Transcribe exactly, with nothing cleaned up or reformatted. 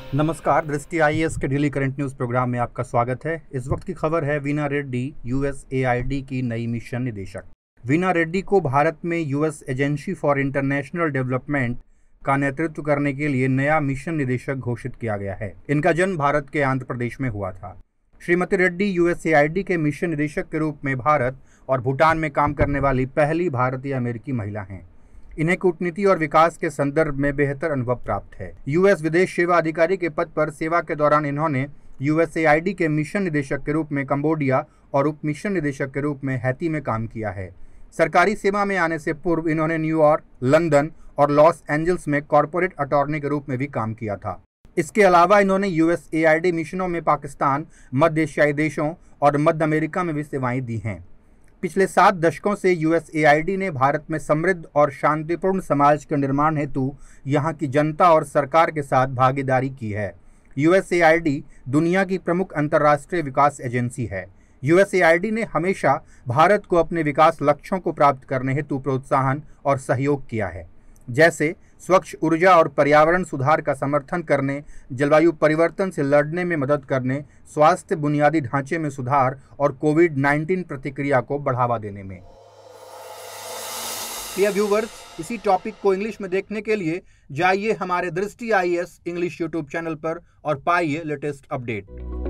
नमस्कार, Drishti I A S के daily current news program में आपका स्वागत है। इस वक्त की खबर है Veena Reddy U S A I D की नई मिशन निदेशक। वीना रेड्डी को भारत में US agency for international development का नेतृत्व करने के लिए नया मिशन निदेशक घोषित किया गया है। इनका जन्म भारत के आंध्र प्रदेश में हुआ था। Shrimati Reddy U S A I D के मिशन निदेशक के रूप में भारत और भूटान में काम करने वाली पहली भारतीय अमेरिकी महिला हैं। इन्हें कूटनीति और विकास के संदर्भ में बेहतर अनुभव प्राप्त है। यूएस विदेश सेवा अधिकारी के पद पर सेवा के दौरान इन्होंने U S A I D के मिशन निदेशक के रूप में कंबोडिया और उप मिशन निदेशक के रूप में हैती में काम किया है। सरकारी सेवा में आने से पूर्व इन्होंने न्यूयॉर्क, लंदन और लॉस एंजल्स में कॉरपोरेट अटॉर्नी के रूप में भी काम किया था। इसके अलावा इन्होंने U S A I D मिशनों में पाकिस्तान, मध्य एशियाई देशों और मध्य अमेरिका में भी सेवाएं दी हैं। पिछले सात दशकों से U S A I D ने भारत में समृद्ध और शांतिपूर्ण समाज के निर्माण हेतु यहाँ की जनता और सरकार के साथ भागीदारी की है। U S A I D दुनिया की प्रमुख अंतर्राष्ट्रीय विकास एजेंसी है। U S A I D ने हमेशा भारत को अपने विकास लक्ष्यों को प्राप्त करने हेतु प्रोत्साहन और सहयोग किया है, जैसे स्वच्छ ऊर्जा और पर्यावरण सुधार का समर्थन करने, जलवायु परिवर्तन से लड़ने में मदद करने, स्वास्थ्य बुनियादी ढांचे में सुधार और कोविड नाइन्टीन प्रतिक्रिया को बढ़ावा देने में। प्रिय व्यूवर्स, इसी टॉपिक को इंग्लिश में देखने के लिए जाइए हमारे Drishti I A S English YouTube channel पर और पाइए लेटेस्ट अपडेट।